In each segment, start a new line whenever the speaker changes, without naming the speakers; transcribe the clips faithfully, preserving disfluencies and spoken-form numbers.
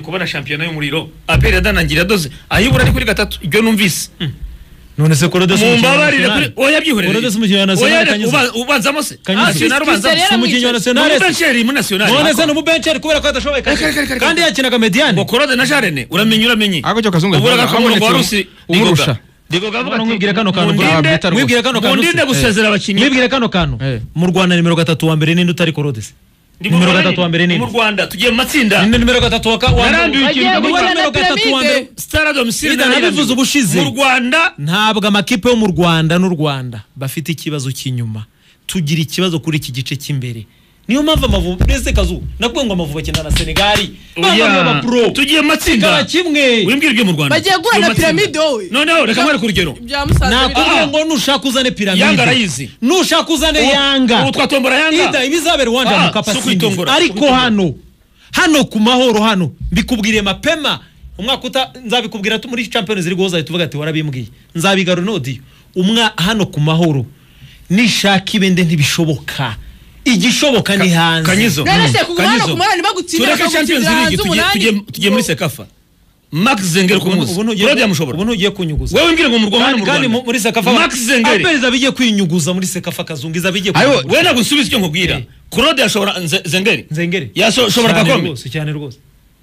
kubona championnat y'umuriro aperi yadanangira doze ayibura ari kuri gatatu ibyo numvise
none se Korode
mu mbabarire kuri oya byihorere
Korode umukino wa national
Kanyuza ubanzamo se
national
ubanza
umukino wa national
mu bencheri mu national
none se no bencheri kubera ko adashoboye kandi yakinaga mediane
ngo Korode na Jarene uramenye uramenye
ako cyo kazungu
ubura gakomurongo wa Rusi
umurusha
Digo gavuga ati
mwibwire kano kantu mwibwire kano kantu
ndinde gusezera abakinyi
mwibwire kano kantu mu Rwanda nimero gatatu wa mbere ninde utari Korode se nimero gatatu wa mbere ninde
mu Rwanda tugiye mu matsinda
ninde nimero gatatu wa
narambiye ikintu
nimero gatatu wa mbere
Stade Domicile
nabivuze ubushize
mu Rwanda
ntabwo amakipe yo mu Rwanda n'u Rwanda bafite ikibazo cy'inyuma tugira ikibazo kuri iki gice cy'imbere niyo mpamvu Amavubi nese kazu nakubwo ngo Amavubi akina na Senegal
baba pro tugiye matsinda
kimwe
wimbwira ibyo mu Rwanda
bagiye gura na pyramide wowe
noneho reka mwari kurugero
nakubwiye ngo nushaka uzane pyramide
Yanga rayizi
nushaka uzane Yanga
ubu twatombora Yanga
ida ibizabera Rwanda mu kapasiti ariko hano hano ku mahoro hano mbikubwiriye mapema umwaka uta nzabikubwira muri Champions League uzaye tuvuga ati warabimbwiye nzabigaru nodi umwa hano ku mahoro nishaka ibende ntibishoboka igishoboka ni hanze
Kanyizo
Kanyizo kumwana nibagutsinda
tureka Champions League tugiye tugiye muri Sekafa Max Zengeri kumuzi Claudia mushobora
ubu ntugiye kunyuguza
wewe ngiye ngo mu Rwanda mu
kandi
Rwanda
muri Sekafa
Max Zengeri
apeza bigiye kwinyuguza muri Sekafa kazungiza bigiye
ayo wewe nagusubiza icyo nkubwira Claudia ashobora Zengeri
Zengeri
yashobora Pakome
cyane rwose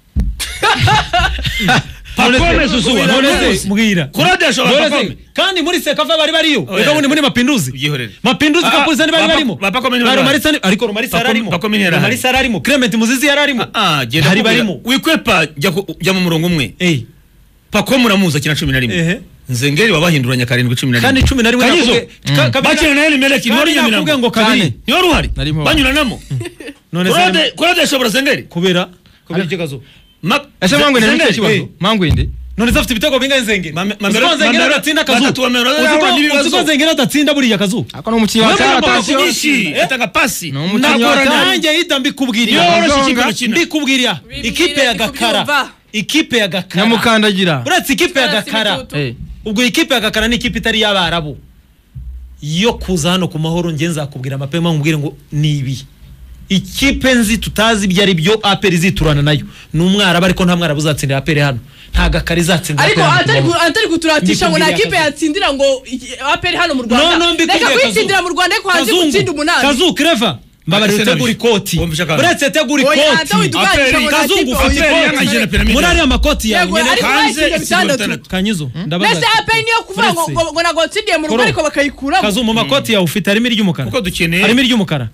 Pakome Zuzuwa
none mbwira
Claudia ashobora Pakome
kandi muri Sekafa bari bariyo reka muri muri Mapinduzi
byihorere
Mapinduzi kapuliza ni bari barimo bari Marisa ariko Marisa yararimo Marisa yararimo Clement Muzizi yararimo
ah genda
hari barimo
wikwepa jya mu murongo umwe
eh
Pakome uramuza kina cumi na rimwe Nzengeri wabahinduranya karindwi cumi na rimwe
kandi cumi na rimwe
nakuge bakina na Eli Meleki nori nyamirambo
ngo kabiri
niyo ruhari banyuranamo none Claude Claude ashobora Zengeri
kubera kubera ikigazo
ese mangwe ne nicyo kibazo mangwe inde
none zafite ibitego bingahe Zengeri
mamero
Zengeri adatsinda kazu uziko Zengeri adatsinda buriya kazu
ako no mukinnyi wa
attention atanga pasi
nanjye idambi kubwirira mbikubwirira ikipe ya Gakara ikipe ya Gakara
nyamukandagira
uretse ikipe ya Gakara ubwo ikipe ya Gakara ni ikipe itari y'Abarabu yo kuza hano ku mahoro nge nzakubwira amapema nkubwire ngo nibi ikipe nzi tutazi ibyo ari byo aperi ziturana nayo numwara bariko nta mwara buzatsindira aperi hano nta Gakara izatsindira
ariko atari atari guturatisha ngo na kipe yatsindira ngo aperi hano mu Rwanda reka kwitsindira mu Rwanda ko hanze gutsinda umunani
kazu Kreva mbabarira tegura ikoti uretse tegura ikoti
kazungu aperi
murari amakoti yawe
nyene kanze
Kanyizo ndabaza
nese aperi niyo kuvuga ngo ngo nagotsindiye mu Rwanda ariko bakayikura
kazu mu makoti yawe ufite harimo iry'umukara
uko dukeneye
harimo iry'umukara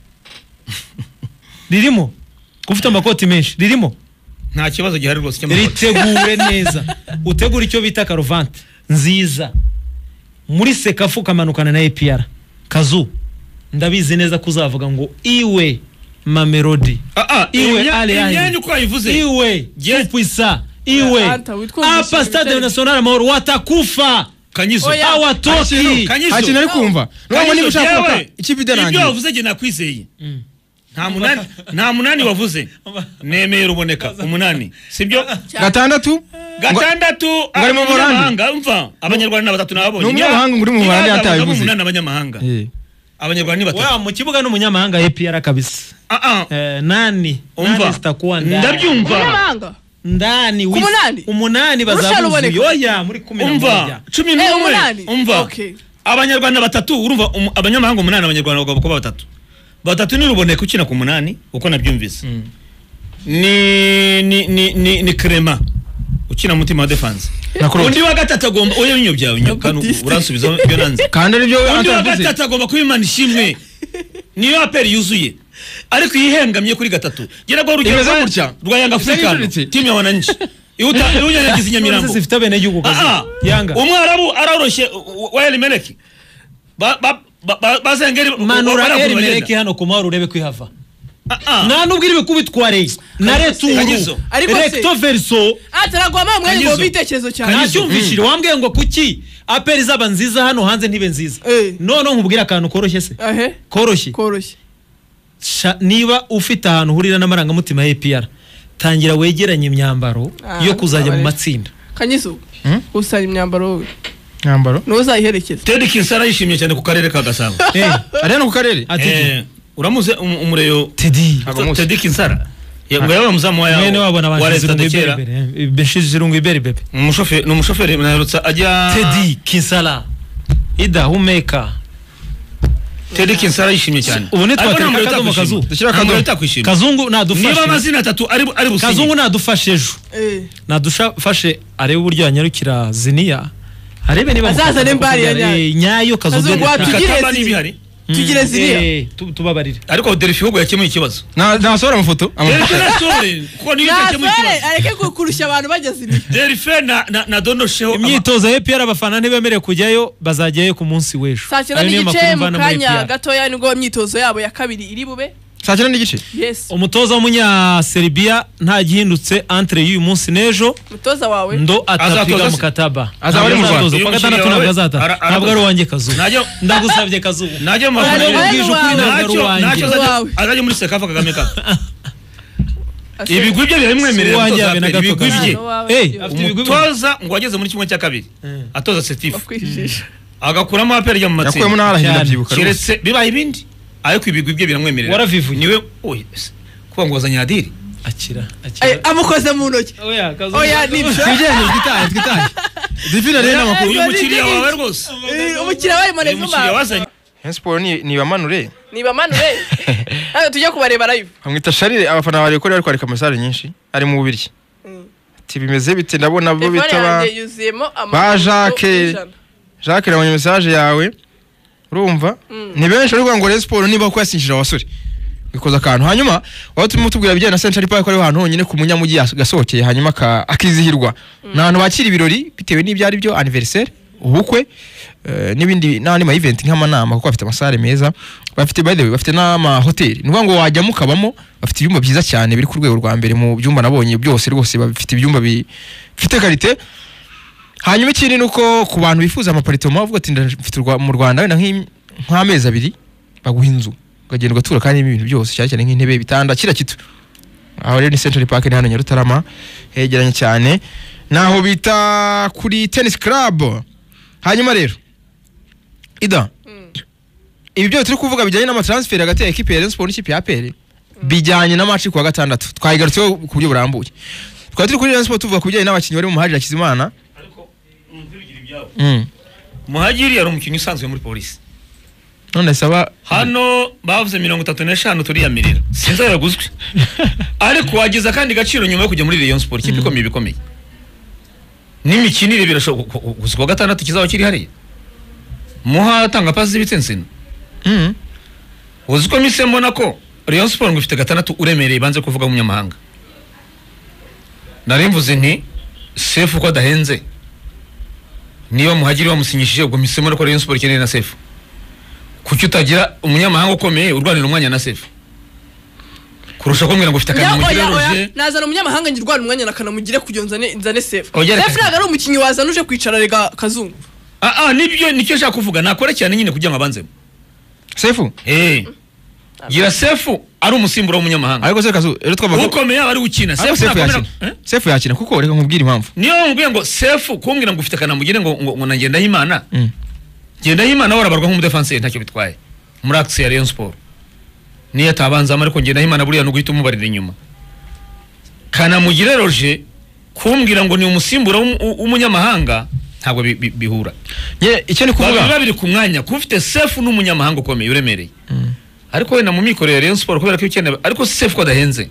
ririmo ufite amakoti menshi ririmo
nta kibazo gihari rwose cy'amakoti
ritegure neza utegura icyo bita karovante nziza muri Sekafu kamanukana na A P R kazu ndabizi neza kuzavuga ngo iwe Mamelodi
ah ah
iwe ale
yani uko ayivuze
iwe Jepwisa iwe apa Stade National Amahoro watakufa
Kanyizo
awatoki
Kanyizo ari kumva none niba ushaka ikibide nanjye
ibyo wavuze je nakwizeye nta munani nta munani wavuze nemeye ruboneka umunani sibyo
gatandatu
gatandatu
ngari mu Buholandi
umva abanyarwanda batatu nababonye
ni umuhanga nguri mu Buholandi atayivuze
umunani abanyamahanga abanyarwanda ni batatu
wa mu kibuga n'umunyamahanga A P R kabisa
ah ah
eh nani
umva
sitakuwa ndani
ndabyumva
ndani
umunani
umunani bazabuze yoya muri kumi na moja
umva cumi n'umwe umva abanyarwanda batatu urumva abanyamahanga umunani abanyarwanda bagabo kuba batatu batatu ni ruboneka ukina ku munani uko nabyumvise ni ni ni ni ni Crema ukina mutima wa defense undi wa gatatu agomba oyo binyo byawe nyakanu uransubiza byo nanze
kandi ari byo
undi wa gatatu agomba kubimana ishimwe niyo aperi yuzuye ariko yihengamye kuri gatatu gera go rugero rwa Yanga African team ya wananchi iuta unyanyagiza Nyamirambo
zifite bene yugo
kaza Yanga umwarabu araroshe wa Eli Meleki ba ba bazengeri
manura Eli Meleki hano ku mahoro urebe kwihava nta nubwo iri bikubitware na returu recto verso
ataragwama mwe ngo bitekerezo cyane
nacyumvishire wambwiye ngo kuki aperi zaba nziza hano hanze ntibe nziza none nkubwira akantu koroshye se koroshye
koroshye
niba ufite ahantu hurira n'amaranga mutima ya A P R tangira wegeranye imyambaro yo kuzajya mu matsinda
Kanyizo usanye imyambaro we
myambaro
no uzayiherekeza
Teddy Kinsara yishimye cyane ku karere ka Gasabo
eh ari no ku karere
uramuze umureyo
Teddy
Teddy Kinsara ngo yaba muzamu wa
mwene wabo
nabanze
ndekera beshizirungu iberi bebe
umushoferi n'umushoferi narutsa ajya
Teddy Kinsala ida humeka
Teddy Kinsala yishimye cyane
ubu ne twatereka kadomo kazu
dushyira kadomo itakwishimye
Kazungu nadufashe
niba amazina atatu ari ari businye
Kazungu nadufashe ejo nadufashe arebe uburyo yanyarukira Ziniya arebe niba
azaza nembari ya
nyayo Kazungu
watugire tugire Ziniya
tubabarire
ariko Delphi hugo yakemuye ikibazo
na nasora amafoto
amafoto ko niyo yakemuye ikibazo
areke kurusha abantu bageze ni
Delphi na na donosheho
imyitozo ya P R abafana ntibemereye kujyayo bazajyayo ku munsi w'ejo
sakira n'igice mu kanya gatoya nibwo imyitozo yabo ya kabiri iri bube
sakira n'igice
yes
umutoza w'umunya Serbia nta gihindutse entre y'uyu munsi nejo
umutoza wawe
ndo atapiga mukataba
azaba ari mu Rwanda
kwa gatandatu nabwo azata ntabwo ari uwanjye Kazu ndagusabye Kazu
najye mu azaje muri Sekafa Kagame Cup ibigwi bye biramwemerera gutoza ibigwi bye umutoza ngo ageze muri kimwe cya kabiri atoza Setifu agakuramo aperi ya mu matsinda
yakuyemo n'arahinda byibuka
kiretse bibaye ibindi ariko ibigwi bye biramwemerera
waravivu
niwe oye kuba ngo wazanya adiri
akira akira
amukoze mu ntoki
oya Kazu
oya nibyo
twijene twitaye twitaye difina rero amakuru
uyu mukiriya wawe rwose
umukiriya wawe Monezuma
umukiriya wazanye
Sport ni ni bamanure
ni bamanure hano tujye kubareba live
amwita Charire abafana bari ko ari kwandika message nyinshi ari mu bubiriki ati bimeze bite ndabona bo bitaba ba Jacques Jacques nabonye message yawe urumva ni benshi ari ngo Sport niba ko yasinyishije abasore bikoza akantu hanyuma waho turimo tubwira bijyana na Central Park ari ahantu honyine ku munyamujyi gasokeye hanyuma akizihirwa n'abantu bakira ibirori bitewe n'ibyo ari byo anniversaire ubukwe n'ibindi n'andi ma event nk'amanama kuko bafite amasare meza bafite by the way bafite n'ama hotel nuvuga ngo wajya mukabamo bafite ibyumba byiza cyane biri ku rwego rwa mbere mu byumba nabonye byose rwose bafite ibyumba bifite qualité hanyuma ikindi nuko ku bantu bifuza amaparitoma bavuga ati ndafite mu Rwanda wenda nk'amezi abiri baguha inzu ukagenda ugatura kandi ibintu byose cyane cyane nk'intebe bitanda kira kitu aho rero ni Central Park ni hano Nyarutarama hegeranye cyane naho bita kuri tennis club hanyuma rero ida ibi byo turi kuvuga bijyanye n'amatransfer hagati ya equipe ya Rayon Sport n'ikipe ya A P R bijyanye na match ku wa gatandatu twayigarutseho ku buryo burambuye twari turi kuri Rayon Sport tuvuga ku bijyanye n'abakinnyi bari mu Muhajiri Hakizimana
ariko umvirigira ibyabo Muhajiri yari umukinnyi usanzwe muri polisi
none saba
hano bavuze mirongo itatu n'eshanu turi yamirira sinza yaguzwe ariko wagize kandi gaciro nyuma yo kujya muri Rayon Sport ikipe ikomeye bikomeye n'imikinire birashoboka ku gatandatu kizaba kiri hariya muha tanga pasi z'ibitsensino
mhm
uziko mise mbona ko Rayon Sport ngo ifite gatandatu uremereye banze kuvuga mu nyamahanga narimvuze nti Sefu ko dahenze niyo Muhajiri wamusinyishije ubwo mise mbona ko Rayon Sport ikeneye na Sefu kuki utagira umunyamahanga ukomeye urwanira umwanya na Sefu kurusha ko mbwira ngo ufite akanamugire roje
nazana umunyamahanga ngirwana umwanya na kanamugire kujyonzane nzane Sefu Sefu nagara umukinyi wazana uje kwicara rega Kazungu
ah ah nibyo nicyo nshaka kuvuga nakore cyane nyine kugira ngo abanzemo
Sefu
eh gira Sefu ari umusimbura w'umunyamahanga
ariko se Kazu rero twabaga
ukomeye ari ukina
Sefu yakina Sefu yakina kuko reka nkubwira impamvu
niyo nkubwiye ngo Sefu kumbwira ngo ufite akanamugire ngo ngo nagenda himana genda himana warabarwa nk'umudefenseur ntacyo bitwaye muri axe ya Rayon Sport niyo atabanza ariko ngenda himana buriya no guhita umubarira inyuma kanamugire roje kumbwira ngo ni umusimbura w'umunyamahanga ntabwo bihura
ye icyo ni kuvuga
babiri ku mwanya kufite Sefu n'umunyamahanga ukomeye uremereye ariko wenda mu mikorere ya Rayon Sport kubera ko ikeneye ariko Sefu ko dahenze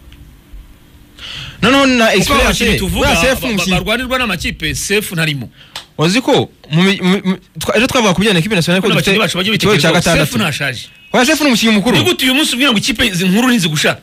noneho na experience
tuvuga barwanirwa n'amakipe Sefu ntarimo
waziko ejo twavuga ku bijyanye n'ikipe nationale ko dufite cyo cya gatandatu
Sefu nashaje
wa Sefu n'umukinnyi mukuru
ni gute uyu munsi ubwira ngo ikipe izi nkuru ntizi gushaka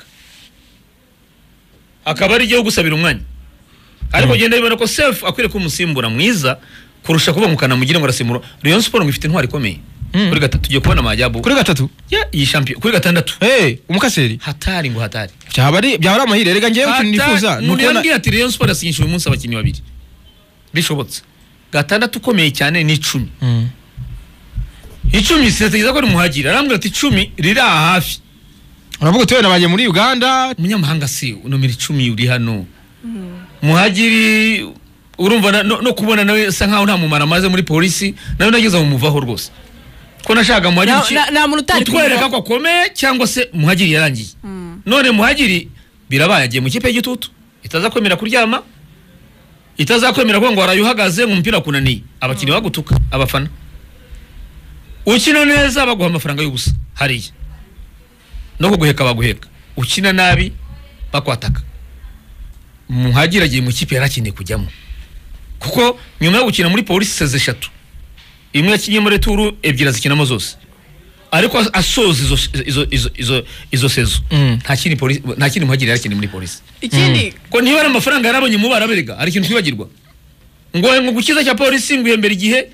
akaba ari igiye gusabira umwanya ariko genda bibona ko Sefu akwiriye ko umusimbura mwiza kurusha kuba mu kanamugire ngo arasimura Rayon Sport ngo ifite intwari ikomeye kuri gatatu tugiye kubona Majabu
kuri gatatu
ya iyi champion kuri gatandatu
eh umukaseri
hatari ngo hatari
byabari byabara amahire rega ngiye ukintu nifuza
nuko yambwiye ati Rayon Sport asinyishije uyu munsi abakinnyi babiri bishobotse gatandatu ukomeye cyane ni icumi icumi sitagiza ko ari Muhajiri arambwira ati icumi riri hafi
uravuga tuwe nabaje muri Uganda
umunyamahanga si nomero icumi uri hano Muhajiri urumva no kubona nawe sa nkaho nta mumara maze muri polisi nawe nageze mu muvaho rwose ko nashaka Muhajiri
nta muntu utari
utwereka ko akomeye cyangwa se Muhajiri yarangiye none Muhajiri birabaye agiye mu kipe y'igitutu itaza kwemera kuryama itaza kwemera ko ngo warayuhagaze mu mpira kunaniye abakinnyi bagutuka abafana ukina neza baguha amafaranga y'ubusa hariya no kuguheka baguheka ukina nabi bakwataka Muhadjiri agiye mu kipe yarakeneye kujyamo kuko nyuma yo gukina muri polisi seze eshatu imwe yakinye muri turu ebyiri zikinamo zose ariko asoza izo izo izo izo izo sezo nta kindi polisi nta kindi Muhadjiri yarakeneye muri polisi
ikindi
ko niba ari amafaranga yarabonye mu baraberega ari ikintu twibagirwa ngo ngo gukiza cya polisi ngo yembere igihe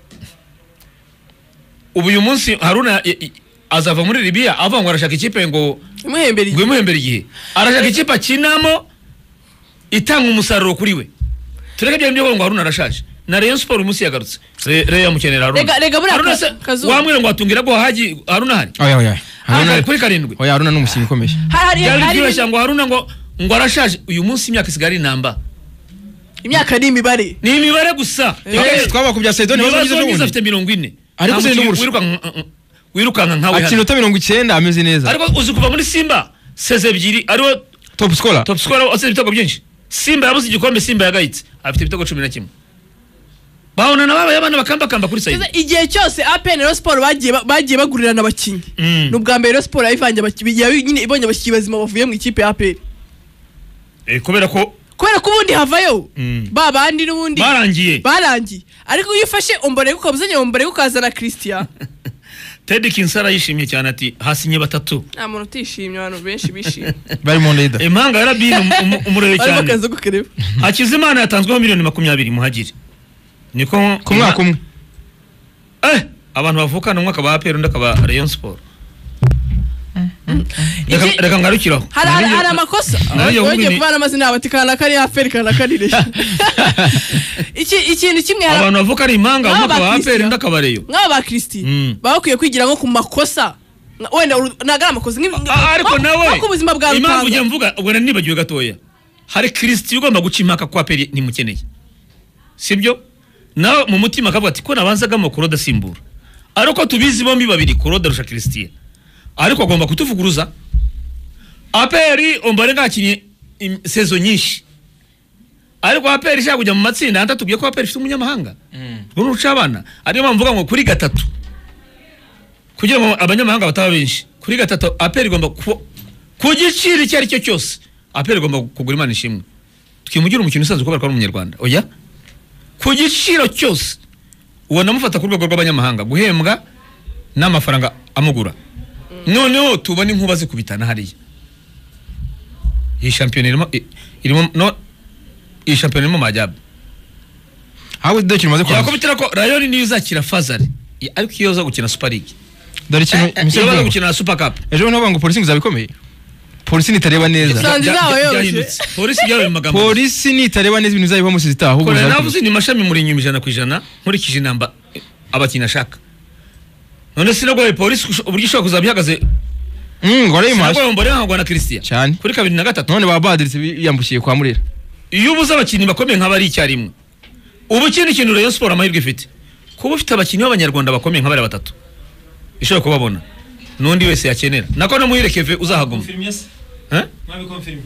ubu uyu munsi Haruna azava muri Libya ava ngo arashaka ikipe ngo
imuhembere
igihe imuhembere igihe arashaka ikipe akinamo itanga umusaruro kuri we tureke byo ngo Haruna arashaje na Rayon Sport umunsi yagarutse Rayon mukenera Haruna
rega rega bura
kazu wamwira ngo atungira go haji Haruna hari
oya oya
Haruna kuri karindwi
oya Haruna n'umusinyi ukomeye
hari
hari ngo Haruna ngo ngo arashaje uyu munsi imyaka isigari namba
imyaka ni imibare
ni imibare gusa
twaba kubya Saidoni
wazo afite mirongo ine
ariko se
wiruka wirukanka nkawe
akino ta mirongo icyenda ameze neza
ariko uzi kuva muri Simba seze ebyiri ariwo
top scorer
top scorer ose ibitego byinshi Simba yabuze igikombe Simba yagayitse afite ibitego cumi na kimwe baona na baba yabana bakamba kamba kuri Saidi
igihe cyose A P N Sport bagiye bagiye bagurirana abakinyi n'ubwa mbere Sport yivanje abakinyi nyine ibonye abakinyi bazima bavuye mu ikipe ya A P N
eh kubera ko
kubera ko ubundi havayo babandi n'ubundi
barangiye
barangiye ariko iyo ufashe ombore ukabuzanye ombore ukazana Christian
Teddy Kinsara yishimye cyane ati hasinye batatu
nta muntu utishimye abantu benshi bishimye
bari mu ndeda
impanga yarabino umurebe cyane
ariko kazo gukereba
Hakizimana yatanzweho miliyoni makumyabiri Muhadjiri niko
ku mwaka umwe
eh abantu bavukana umwaka ba A P R ndakaba Rayon Sport reka ngarukiraho
hari hari amakosa oje kuvana amazina abatikana kari A P R kana karire iki ikintu kimwe
abantu bavuka ari impanga umwaka ba A P R ndakaba Rayon
nk'aba ba Christi bakwiye kwigira nko ku makosa wenda nagara amakosa
ariko nawe
ku buzima bwa
impamvu ujya mvuga ubwo nibagiwe gatoya hari Christi ugomba guca impaka kwa A P R ntimukeneye sibyo nawe mu mutima akavuga ati ko nabanzaga mu Claude asimbura ariko tubizi bombi babiri Claude arusha Christian ariko agomba kutuvuguruza A P R ombare ngakinye sezo nyinshi ariko A P R ishaka kujya mu matsinda antatubwiye ko A P R ifite umunyamahanga ubu uca abana ariyo mpamvuga ngo kuri gatatu kugira ngo abanyamahanga bataba benshi kuri gatatu A P R igomba ku giciro icyo ari cyo cyose A P R igomba kugura Imana ishimwe twimugira umukino usanzwe ko barwa n'umunyarwanda oya ku giciro cyose ubona mufata ku rwego rw'abanyamahanga guhembwa n'amafaranga amugura noneho tubona inkuba zikubitana hariya iyi shampiyona irimo irimo no iyi shampiyona irimo majyab
hawe dukino maze kwa
yakubitira ko Rayon niyo izakira Fazari ariko iyo zo gukina Super League
dore ikintu
imisoro yo gukina Super Cup
ejo nabo ngo polisi ngizabikomeye polisi nitareba neza
polisi yawe magambo
polisi nitareba neza ibintu zayiba musi zitaho
ubwo navuze ni mashami muri nyuma ijana ku ijana nkurikije inamba abakina shaka none sinagoye polisi uburyo ishobora kuzabihagaze
mm ngore imaje
sinagoye mbore nkagwa na Christian
cyane
kuri kabiri na gatatu
none babadiritse yambukiye kwa Murera
iyo ubuze abakinnyi bakomeye nk'abari icyarimwe ubu kindi kintu Rayon Sport amahirwe ifite kuba ufite abakinnyi b'abanyarwanda bakomeye nk'abari batatu ishobora kubabona nundi wese yakenera nako no muhirekeve uzahaguma eh
mwabikonfirme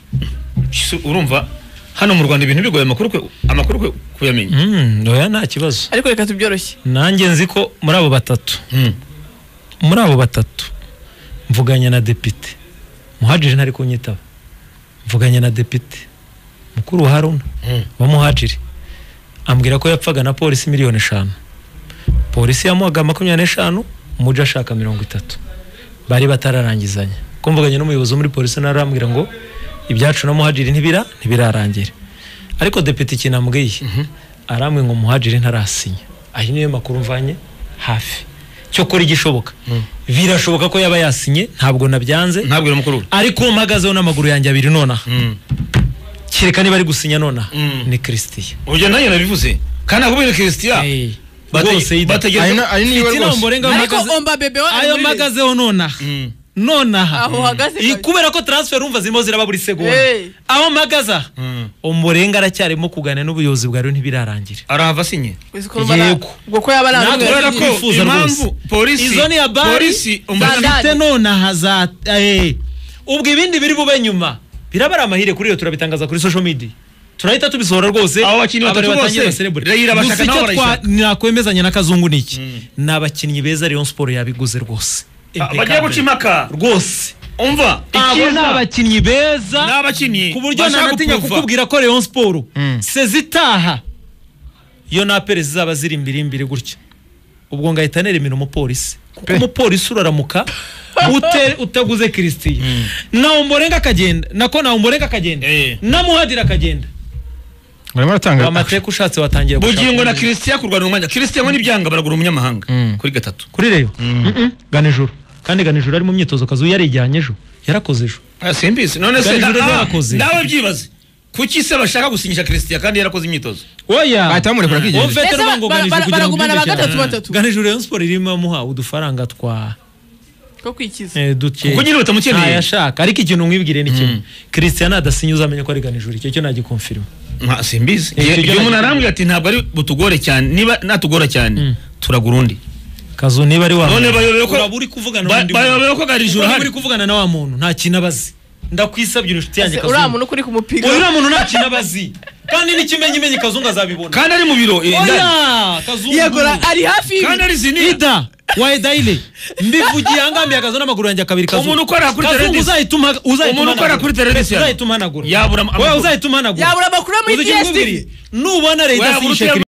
urumva hano mu Rwanda ibintu bigoye amakuru amakuru kuyamenya
mm oya nta kibazo
ariko reka tubyoroshye
nanjye nzi ko muri abo batatu muri abo batatu mvuganya na depite Muhadjiri ntari kunyitaba mvuganya na depite mukuru Haruna wa Muhadjiri ambwira ko yapfaga na polisi miliyoni eshanu polisi yamuhaga makumyabiri n'eshanu umuja ashaka mirongo itatu bari batararangizanya ko mvuganye n'umuyobozi muri polisi narambwira ngo ibyacu na Muhadjiri ntibira ntibirarangira ariko depite kinambwiye arambwe ngo Muhadjiri ntarasinya ahi niyo makuru mvanye hafi cyo kuri gishoboka birashoboka ko yaba yasinye ntabwo nabyanze
ntabwo iri mukuru
ariko mpagazeho n'amaguru yanjye abiri nona kireka niba ari gusinya nona ni Christian
uje nayo nabivuze kana kubera Christian
bose
bategera
ari niwe rwose
ariko omba bebe
ayo magazeho nona nonaha
aho hagaze
kubera ko transfer umva zimo ziraba buri segonda aho magaza umurenga aracyarimo kugana n'ubuyobozi bwa Rayon ntibirarangira
arahava sinye
yego
ubwo ko yaba
natwera ko
impamvu polisi
izo ni abari
polisi
umufite nonaha za eh ubwo ibindi biri bube nyuma birabara amahire kuri iyo turabitangaza kuri social media turahita tubisohora rwose
abo bakinnyi batatu bose Rayira bashaka naho barayishaka
nakwemezanya n'akazungu niki n'abakinnyi beza Rayon Sport yabiguze rwose
bagiye guca impaka
rwose
umva
ikiza n'abakinnyi beza
n'abakinnyi
ku buryo nanatinya kukubwira ko Rayon Sport sezitaha yo na perezi zaba ziri imbere imbere gutya ubwo ngahita neremera umupolisi kuko umupolisi uraramuka ute utaguze Christian na umborenga kagenda nako na umborenga kagenda na muhadira kagenda
barimo batanga
amateka ushatse watangiye
bugingo na Christian kurwana umwanya Christian ni byanga baragura umunyamahanga kuri gatatu
kuri reyo ganijuru kandi ganijuru ari mu myitozo kazu yarijyanye ejo yarakoze ejo
simbizi none se nawe byibaze kuki se bashaka gusinyisha Christian kandi yarakoze imyitozo
oya
bahita bamurekura kwigenza
ofete n'abango ganijuru
baragumana bagatatu batatu
ganijuru Rayon Sport irimo muha udufaranga twa
ko kwikiza
eh duke
kuko nyine batamukeneye
yashaka ariko ikintu mwibwire ni kimwe Christian adasinya uzamenye ko ari ganijuru icyo cyo nagikonfirma
nka simbizi iyo umuntu arambwira ati ntabwo ari butugore cyane niba natugora cyane turagura undi
kazo niba ari wa
none bayobeye ko
uraburi kuvugana n'undi
bayobeye ko ganijuru
hari kuvugana na wa muntu nta kintu abazi ndakwisabye inshuti yanjye kazo
uriya muntu kuri kumupiga
uriya muntu nta kintu abazi kandi n'ikimenyi menyi kazungu azabibona
kandi ari mu biro
oya kazungu
yegora ari hafi
kandi ari zini
ida waedaile mbivugiye angambi akazo n'amaguru yanjye akabiri kazo
umuntu ukora kuri
televiziyo uzayituma uzayituma
umuntu ukora kuri televiziyo
uzayituma nagura
yabura
wewe uzayituma nagura
yabura makuru muri D S T V
nubona reda